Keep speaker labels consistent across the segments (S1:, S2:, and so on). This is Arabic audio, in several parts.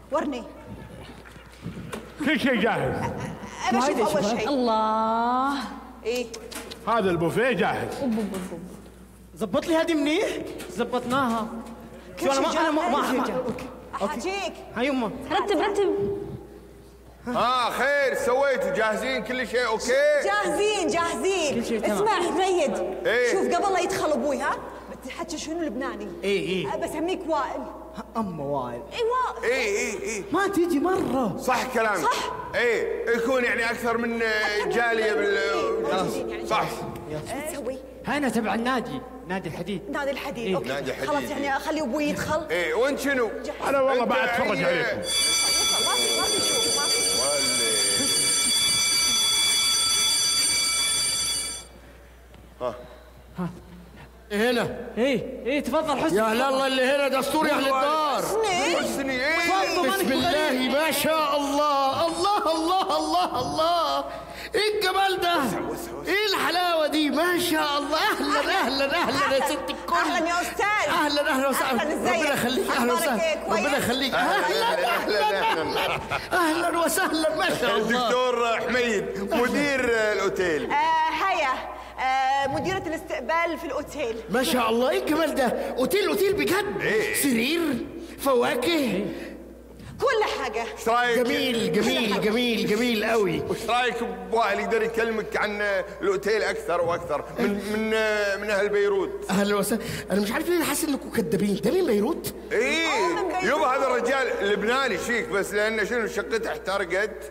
S1: ورني
S2: كل شيء جاهز.
S1: انا اشوف اول شيء.
S3: الله.
S1: ايه
S2: هذا البوفيه جاهز.
S4: زبط لي هذه منيح. زبطناها.
S1: كل شيء
S4: انا ما
S1: احاجيك.
S4: هاي يمه.
S3: رتب.
S5: خير سويتوا؟ جاهزين كل شيء اوكي؟
S1: جاهزين
S4: كل شيء تمام.
S1: اسمع حميد،
S5: إيه؟
S1: شوف قبل لا يدخل ابوي بتحكي شنو لبناني؟
S4: ايه
S1: بسميك وائل.
S4: اما وائل.
S1: اي وائل.
S5: ايه
S4: ما تيجي مره.
S5: صح كلامك.
S1: صح.
S5: يكون يعني اكثر من جاليه صح.
S1: شو تسوي؟
S4: هنا تبع النادي، نادي الحديد.
S1: نادي الحديد.
S4: إيه؟
S1: اوكي
S5: نادي الحديد.
S1: خلاص يعني اخلي ابوي يدخل.
S5: وانت شنو؟
S2: انا والله
S5: أنت
S2: بعد اتفرج
S5: يعني-
S2: عليكم.
S1: ما في شوف ما في.
S6: هنا.
S4: ايه تفضل حسني.
S6: يا هلا الله اللي هنا دستور يا اهل الدار.
S5: حسني
S6: بسم الله ما شاء الله. الله الله الله الله. ايه الجمال ده؟ ايه الحلاوه دي؟ ما شاء الله. اهلا يا ست الكل.
S1: اهلا يا استاذ.
S6: اهلا وسهلا.
S1: أهلاً، إزيك؟
S6: ربنا يخليك. اهلا
S1: أخبارك
S6: وسهلا.
S1: إيه؟ كويس؟
S6: ربنا يخليك.
S5: اهلا
S6: اهلا وسهلا. ما شاء الله.
S5: الدكتور حميد مدير الاوتيل.
S1: هيا مديرة الاستقبال في الاوتيل.
S6: ما شاء الله. ايه الجمال ده؟ اوتيل بجد. سرير، فواكه،
S1: كل حاجة.
S5: ايش رايك؟
S6: جميل قوي.
S5: وش رايك بوائل يقدر يكلمك عن الاوتيل اكثر واكثر من اهل بيروت؟
S6: اهلا وسهلا. انا مش عارف ليه حاسس انكم كدابين. ده مين بيروت؟
S1: من بيروت.
S5: يبا هذا الرجال لبناني شيك، بس لانه شنو شقته احترقت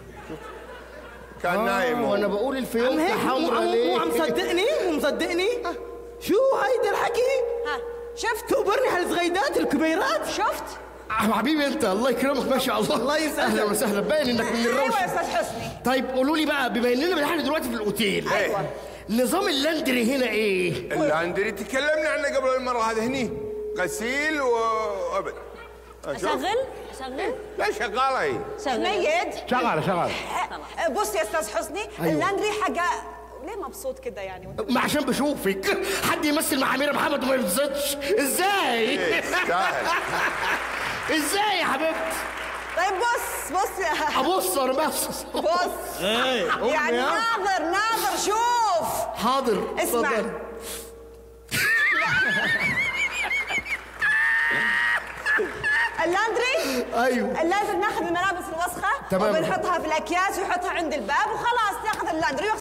S5: كان نايم.
S6: وانا بقول الفيونكه حمرا ليه؟
S4: مو مصدقني. شو هيدا الحكي؟
S1: شفت؟
S4: تخبرني هالصغيدات الكبيرات.
S1: شفت؟
S6: حبيبي انت الله يكرمك. ما شاء الله.
S4: الله يسعدك.
S6: اهلا وسهلا. باين انك من الروش.
S1: ايوه يا استاذ حسني.
S6: طيب قولوا لي بقى، بما اننا بنحن دلوقتي في الاوتيل،
S1: ايوه
S6: نظام اللاندري هنا ايه؟
S5: اللاندري تكلمنا عنه قبل المره هذه. هني غسيل وابد.
S3: اشغل.
S5: لا شغاله هي.
S1: حميد
S2: شغال.
S1: بص يا استاذ حسني.
S6: أيوة.
S1: اللاندري حاجة ليه مبسوط كده يعني وانت
S6: ما عشان بشوفك حد يمثل مع اميره محمد وما يبسطش. ازاي؟
S5: يستاهل.
S6: ازاي يا حبيبتي؟
S1: طيب بص يا
S6: ابص انا ببص.
S1: بص يعني ناظر شوف.
S6: حاضر.
S1: اسمع.
S6: اتفضل.
S1: اللاندري.
S6: ايوه.
S1: لازم ناخذ الملابس الوسخة
S6: تمام.
S1: وبنحطها في الاكياس ويحطها عند الباب وخلاص ناخذ اللاندري.